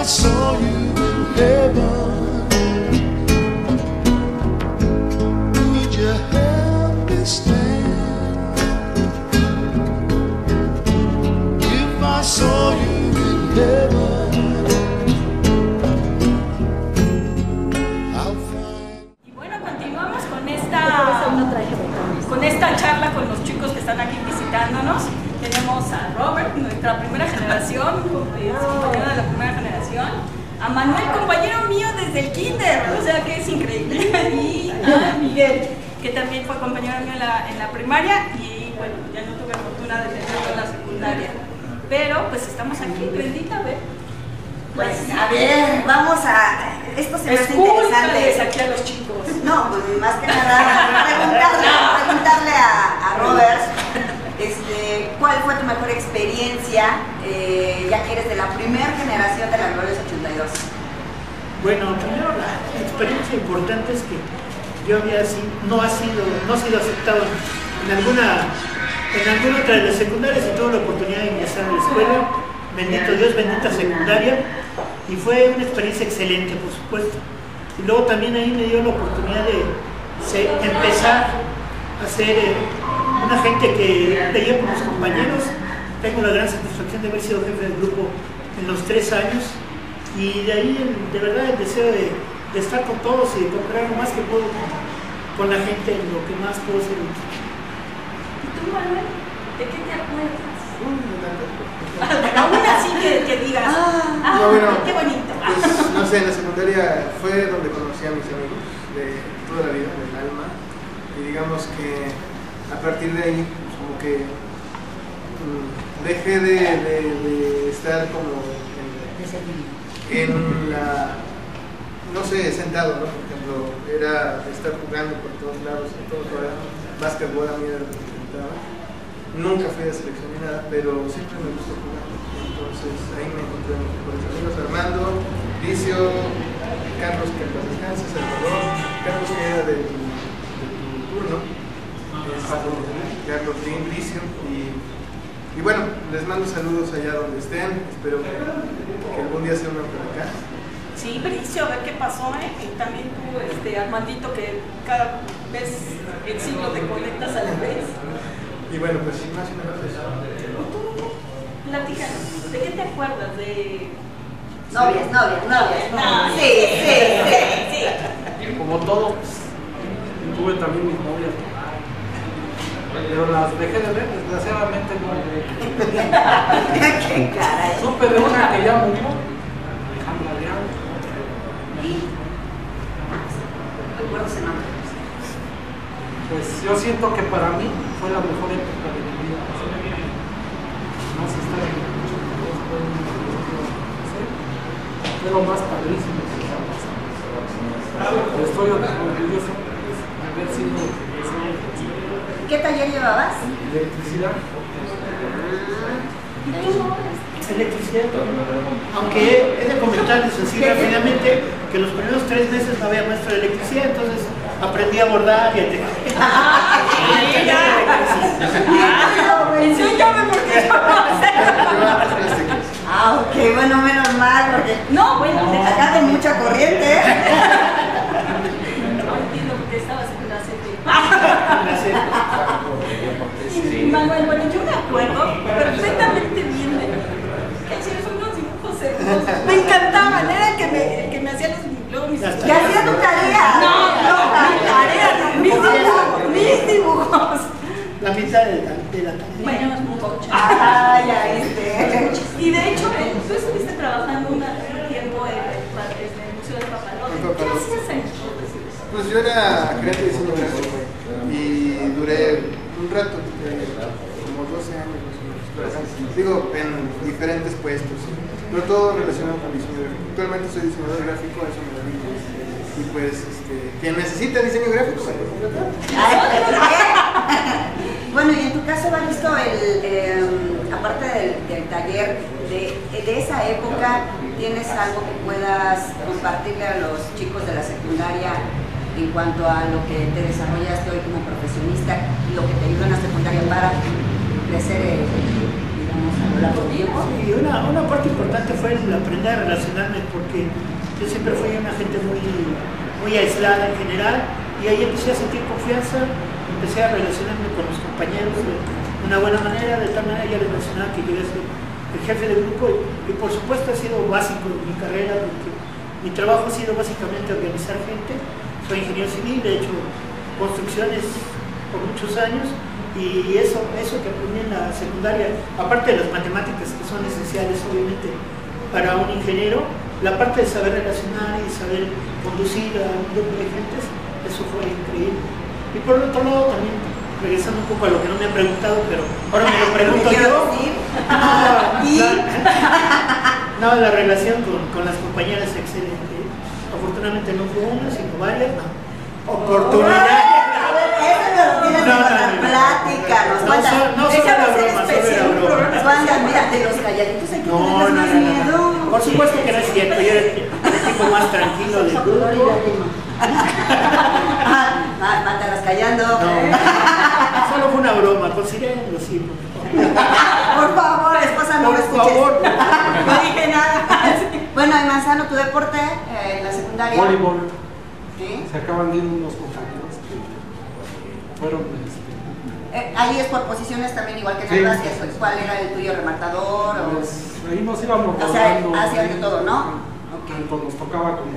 saw you in heaven, would you help me stand? If I saw you in heaven, I'll find. Y bueno, continuamos con esta charla con los chicos que están aquí visitándonos. Tenemos a Robert, nuestra primera generación, compañero de la primera generación, a Manuel, compañero mío desde el kinder, o sea que es increíble, y a Miguel, que también fue compañero mío en la primaria, y bueno, ya no tuve fortuna de tenerlo en la secundaria, pero pues estamos aquí. Bendita, a ver. Pues a ver, vamos a... Esto se me hace interesante. Aquí a los chicos. No, pues más que nada preguntarle a Robert, ¿cuál fue tu mejor experiencia, ya que eres de la primera generación de la Gloriosa 82? Bueno, primero la experiencia importante es que yo no he sido aceptado en alguna otra de las secundarias, y tuve la oportunidad de ingresar a la escuela, bendito Dios, bendita secundaria, y fue una experiencia excelente, por supuesto. Y luego también ahí me dio la oportunidad de empezar a ser una gente que veía con los compañeros. Tengo la gran satisfacción de haber sido jefe del grupo en los 3 años, y de ahí de verdad el deseo de estar con todos y de cooperar lo más que puedo con la gente en lo que más puedo ser. ¿Y tú, Manuel? ¿De qué te acuerdas? Aún así que digas, no, bueno, qué bonito. Pues, no sé, en la secundaria fue donde conocí a mis amigos de toda la vida, del alma, y digamos que a partir de ahí, pues, como que dejé de estar como en la, no sé, sentado, ¿no? Por ejemplo, era estar jugando por todos lados, en todo el básquetbol a mí era lo que me encantaba. Nunca fui de selección ni nada, pero siempre me gustó jugar. Entonces ahí me encontré con mis amigos, Armando, Licio, Carlos, que en paz descanse, Salvador, Carlos, que era de tu turno, Carlos, Licio, y bueno, les mando saludos allá donde estén. Espero que algún día se unan por acá. Sí, Bricio, a ver qué pasó, y también tú, Armandito, que cada vez el siglo te conectas a la vez. Y bueno, pues más o menos eso. Platícanos, ¿de qué te acuerdas? ¿De Novias. No, Sí. Como todo, pues, tuve también mis novias, pero las dejé de ver, desgraciadamente no. ¡Qué caray! Supe de una que ya murió, Alejandra Leal. ¿Recuerdos en nombre? Pues yo siento que para mí fue la mejor época de mi vida. Más estar en fue lo más padrísimo que me ha pasado. Estoy orgulloso de haber sido profesor. ¿Qué taller llevabas? Electricidad. Electricidad. Aunque he de comentarles así rápidamente que los primeros 3 meses no había maestro de electricidad, entonces aprendí a bordar y a tejer. Enséñame porque yo no sé. Ok, bueno, menos mal, porque No, bueno, acá hay mucha corriente. no entiendo por qué estabas en la CP. Y Manuel, bueno, yo me acuerdo perfectamente bien de que hacías unos dibujos hermosos. Me encantaban, era el que me hacía luego mis ¿Qué hacía tu tarea? mi tarea, mis dibujos. La mitad de la tarea. Bueno, es mucho. Ya viste. Y de hecho, tú estuviste trabajando un tiempo en el Museo del Papalote. ¿Qué hacías ahí? Pues yo era gerente de diseño gráfico y duré un rato, como 12 años más o menos. Digo, en diferentes puestos, pero todo relacionado con diseño gráfico. Actualmente soy diseñador gráfico, a eso me dedico. Y pues, quien necesita diseño gráfico, me puede contratar. Bueno, y en tu caso, Evaristo, aparte del taller de esa época, ¿tienes algo que puedas compartirle a los chicos de la secundaria en cuanto a lo que te desarrollaste hoy como profesionista y lo que te ayudó en la secundaria para crecer, digamos, a lo largo del tiempo? Y una parte importante fue el aprender manera de relacionarme, porque yo siempre fui una gente muy aislada en general, y ahí empecé a sentir confianza, empecé a relacionarme con los compañeros de una buena manera, de tal manera ya les mencionaba que llegué a ser el jefe del grupo, y por supuesto ha sido básico en mi carrera, porque mi trabajo ha sido básicamente organizar gente. Soy ingeniero civil, he hecho construcciones por muchos años, y eso que aprendí en la secundaria, aparte de las matemáticas que son esenciales obviamente para un ingeniero, la parte de saber relacionar y saber conducir a un grupo de gentes, eso fue increíble. Y por otro lado también, regresando un poco a lo que no me han preguntado, pero ahora me lo pregunto yo. La relación con las compañeras es excelente. Afortunadamente no fue una, sino varias. Oportunidades. Platícanos. No solo la broma, solo la broma. Wanda, mira, de los calladitos hay que tenerles más miedo. Por supuesto que no es cierto, yo era el tipo más tranquilo del grupo. Mátalas callando. No, solo fue una broma, considérenlo sí. Por favor, esposa, no me escuches. Por favor. No dije nada. Bueno, y Manzano, tu deporte en la secundaria. Voleibol. ¿Sí? Se acaban de ir unos compañeros que fueron. Ahí es por posiciones también, igual que en Sí. el básquet. ¿Cuál era el tuyo, rematador? Pues ahí nos íbamos O sea, rodando. hacían de todo, ¿no? Ok. Tanto nos tocaba como.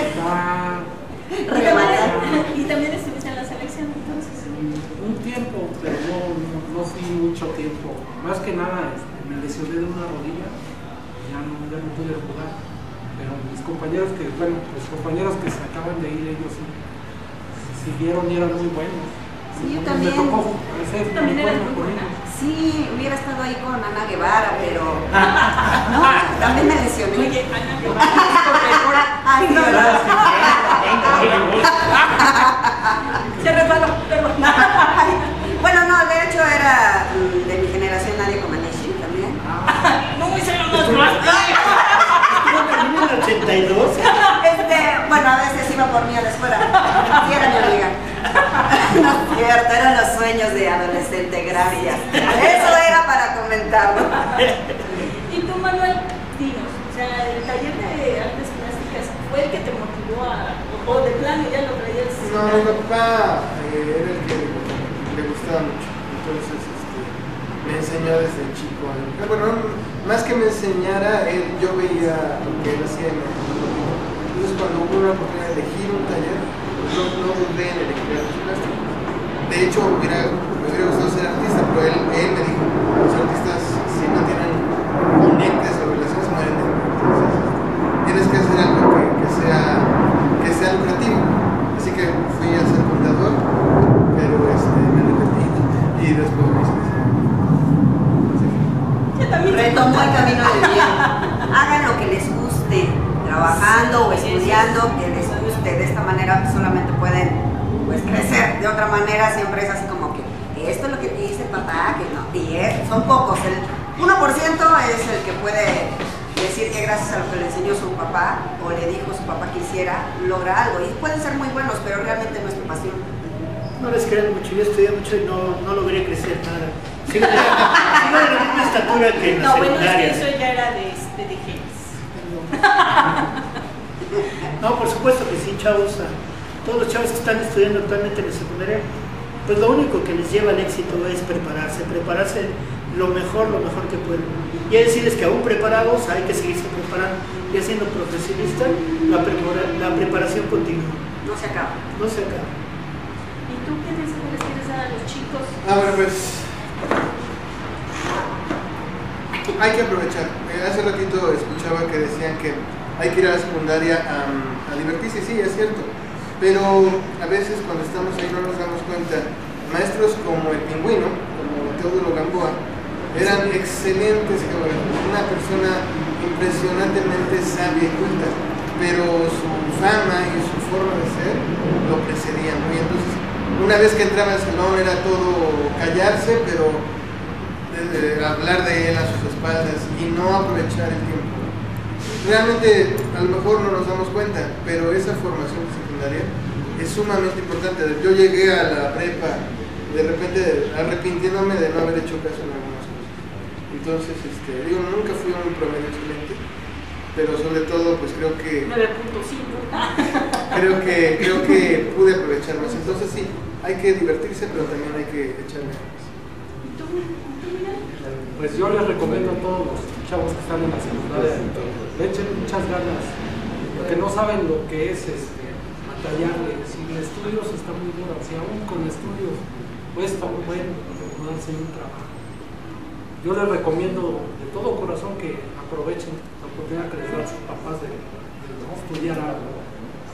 Rematar. Y también estuviste en la selección, entonces. Un tiempo, pero no fui mucho tiempo. Más que nada me lesioné de una rodilla, ya no pude jugar. Pero mis compañeros los compañeros que se acaban de ir, ellos sí siguieron y eran muy buenos. Sí, yo Entonces, también. me tocó ser También eras muy con buena. ellos. Sí, hubiera estado ahí con Ana Guevara, pero. No, también me lesioné. Oye, Ana, que va Ay, no, se resbaló, perdón. Bueno, no, de hecho era de mi generación Nadia Comaneci también. No, ese era más grande. ¿No terminé en el 82? Bueno, a veces iba por mí a la escuela. Sí, era mi amiga. No es cierto, eran los sueños de adolescente, gracias. Eso era para comentarlo. Y tú, Manuel, dinos, o sea, el taller de artes plásticas fue el que te motivó o de plano ya lo traías. No, mi papá era el que le gustaba mucho, entonces me enseñó desde chico. Bueno, más que me enseñara, yo veía lo que él hacía en el mundo. Entonces cuando hubo una oportunidad de elegir un taller, no dudé en elegir artes plásticas. De hecho, me hubiera gustado ser artista, pero él me dijo, los artistas si no tienen conectes o relaciones mueren. Entonces tienes que hacer algo que sea lucrativo. Así que fui a ser contador, pero me arrepentí y después me hice Retomó el camino del bien. Hagan lo que les guste, trabajando o estudiando, que les guste. De esta manera solamente pueden crecer. De otra manera siempre es así como que esto es lo que te dice papá, que no. Y son pocos. El 1% es el que puede decir que gracias a lo que le enseñó su papá o le dijo su papá que hiciera, logra algo. Y pueden ser muy buenos, pero realmente no es tu pasión. No les crean mucho, yo estudié mucho y no logré crecer nada. Sigo de la misma estatura que en la No, bueno, es secundaria. que eso ya era de genes. No, por supuesto que sí, chavos. Todos los chavos que están estudiando actualmente en la secundaria, pues lo único que les lleva al éxito es prepararse lo mejor que pueden. Y decirles que aún preparados hay que seguirse preparando y siendo profesionistas, la preparación continúa. No se acaba. No se acaba. ¿Y tú qué mensaje les quieres dar a los chicos? Bueno, pues hay que aprovechar. Hace ratito escuchaba que decían que hay que ir a la secundaria a divertirse, sí, es cierto. Pero a veces cuando estamos ahí no nos damos cuenta. Maestros como el Pingüino, como Teodulo Gamboa, eran excelentes geógrafos, una persona impresionantemente sabia y culta, pero su fama y su forma de ser lo precedían, ¿no? Y entonces, una vez que entraba al salón era todo callarse, pero hablar de él a sus espaldas y no aprovechar el tiempo. Realmente, a lo mejor no nos damos cuenta, pero esa formación secundaria es sumamente importante. Yo llegué a la prepa de repente arrepintiéndome de no haber hecho caso en algunas cosas. Entonces, nunca fui un promedio excelente, pero sobre todo pues creo que 9.5. creo que pude aprovechar más. Entonces sí, hay que divertirse, pero también hay que echarle ganas. ¿Y tú, Miguel? Pues yo les recomiendo a todos los chavos que están en la secundaria, le echen muchas ganas, porque no saben lo que es batallarle. Si el estudios está muy duro, si aún con estudios cuesta un buen darse un trabajo. Yo les recomiendo de todo corazón que aprovechen la oportunidad que les dan sus papás de estudiar algo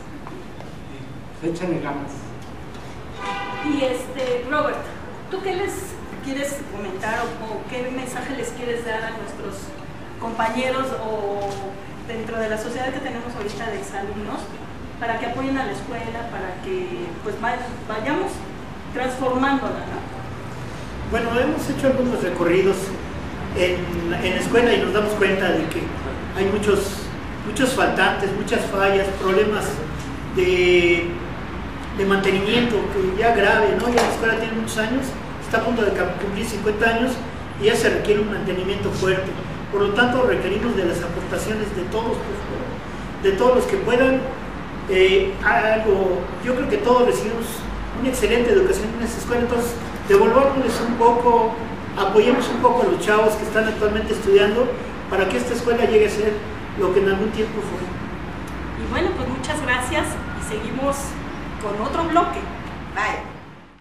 y échenle ganas. Y Robert, ¿tú qué les quieres comentar o qué mensaje les quieres dar a nuestros compañeros o dentro de la sociedad que tenemos ahorita de exalumnos para que apoyen a la escuela, para que pues vayamos transformándola, ¿no? Bueno, hemos hecho algunos recorridos en la escuela y nos damos cuenta de que hay muchos faltantes, muchas fallas, problemas de mantenimiento que ya grave, ¿no? Ya la escuela tiene muchos años, está a punto de cumplir 50 años y ya se requiere un mantenimiento fuerte. Por lo tanto, requerimos de las aportaciones de todos, de todos los que puedan. Yo creo que todos recibimos una excelente educación en esta escuela, entonces devolvámosles un poco, apoyemos un poco a los chavos que están actualmente estudiando para que esta escuela llegue a ser lo que en algún tiempo fue. Y bueno, pues muchas gracias y seguimos con otro bloque. Bye.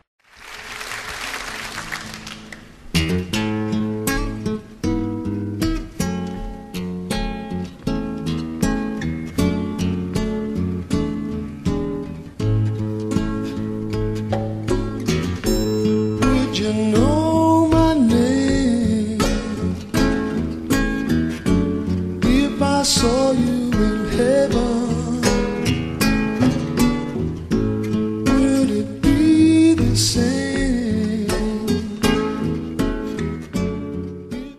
You know my name. If I saw you in heaven,